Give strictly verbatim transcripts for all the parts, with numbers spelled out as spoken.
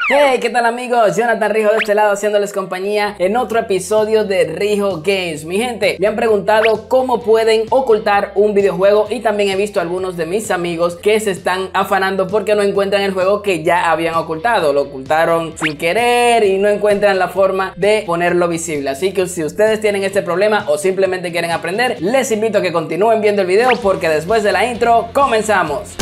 Hey, ¿qué tal amigos? Jonathan Rijo de este lado haciéndoles compañía en otro episodio de Rijo Games. Mi gente, me han preguntado cómo pueden ocultar un videojuego y también he visto a algunos de mis amigos que se están afanando porque no encuentran el juego que ya habían ocultado. Lo ocultaron sin querer y no encuentran la forma de ponerlo visible. Así que si ustedes tienen este problema o simplemente quieren aprender, les invito a que continúen viendo el video porque después de la intro comenzamos.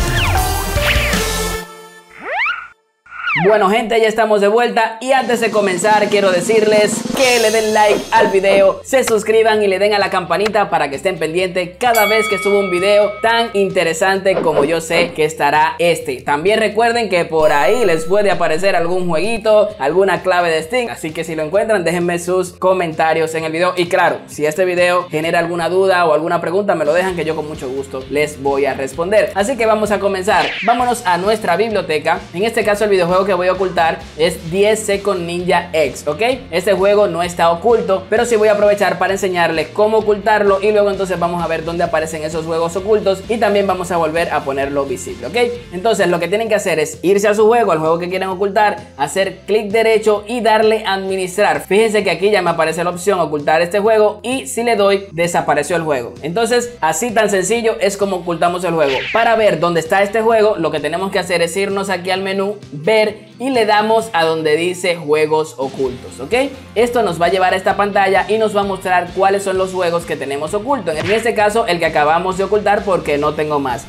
Bueno gente, ya estamos de vuelta y antes de comenzar quiero decirles que le den like al video, se suscriban y le den a la campanita para que estén pendientes cada vez que suba un video tan interesante como yo sé que estará este. También recuerden que por ahí les puede aparecer algún jueguito, alguna clave de Steam, así que si lo encuentran déjenme sus comentarios en el video y claro, si este video genera alguna duda o alguna pregunta me lo dejan que yo con mucho gusto les voy a responder. Así que vamos a comenzar, vámonos a nuestra biblioteca. En este caso el videojuego que voy a ocultar es diez Second Ninja X, ¿ok? Este juego no está oculto, pero sí voy a aprovechar para enseñarles cómo ocultarlo y luego entonces vamos a ver dónde aparecen esos juegos ocultos y también vamos a volver a ponerlo visible, ¿ok? Entonces lo que tienen que hacer es irse a su juego, al juego que quieren ocultar, hacer clic derecho y darle a administrar. Fíjense que aquí ya me aparece la opción ocultar este juego y si le doy desapareció el juego. Entonces así tan sencillo es como ocultamos el juego. Para ver dónde está este juego lo que tenemos que hacer es irnos aquí al menú, ver y le damos a donde dice juegos ocultos, ¿ok? Esto nos va a llevar a esta pantalla y nos va a mostrar cuáles son los juegos que tenemos ocultos. En este caso el que acabamos de ocultar porque no tengo más.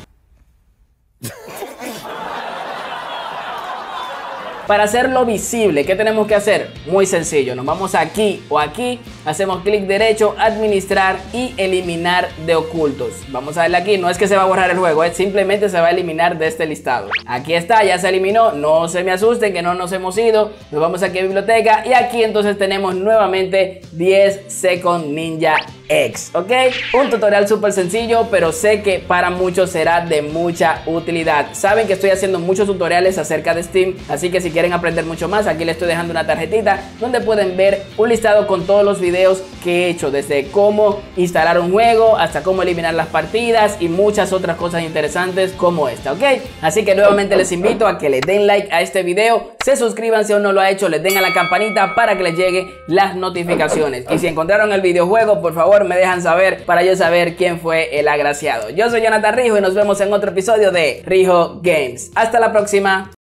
Para hacerlo visible, ¿qué tenemos que hacer? Muy sencillo, nos vamos aquí o aquí, hacemos clic derecho, administrar y eliminar de ocultos. Vamos a darle aquí, no es que se va a borrar el juego, es simplemente se va a eliminar de este listado. Aquí está, ya se eliminó, no se me asusten que no nos hemos ido. Nos vamos aquí a biblioteca y aquí entonces tenemos nuevamente diez Second Ninja X, ¿ok? Un tutorial súper sencillo, pero sé que para muchos será de mucha utilidad. Saben que estoy haciendo muchos tutoriales acerca de Steam, así que si quieren aprender mucho más, aquí les estoy dejando una tarjetita donde pueden ver un listado con todos los videos que he hecho, desde cómo instalar un juego hasta cómo eliminar las partidas y muchas otras cosas interesantes como esta, ¿ok? Así que nuevamente les invito a que le den like a este video, se suscriban si aún no lo ha hecho, les den a la campanita para que les lleguen las notificaciones y si encontraron el videojuego, por favor me dejan saber para yo saber quién fue el agraciado. Yo soy Jonathan Rijo y nos vemos en otro episodio de Rijo Games. Hasta la próxima.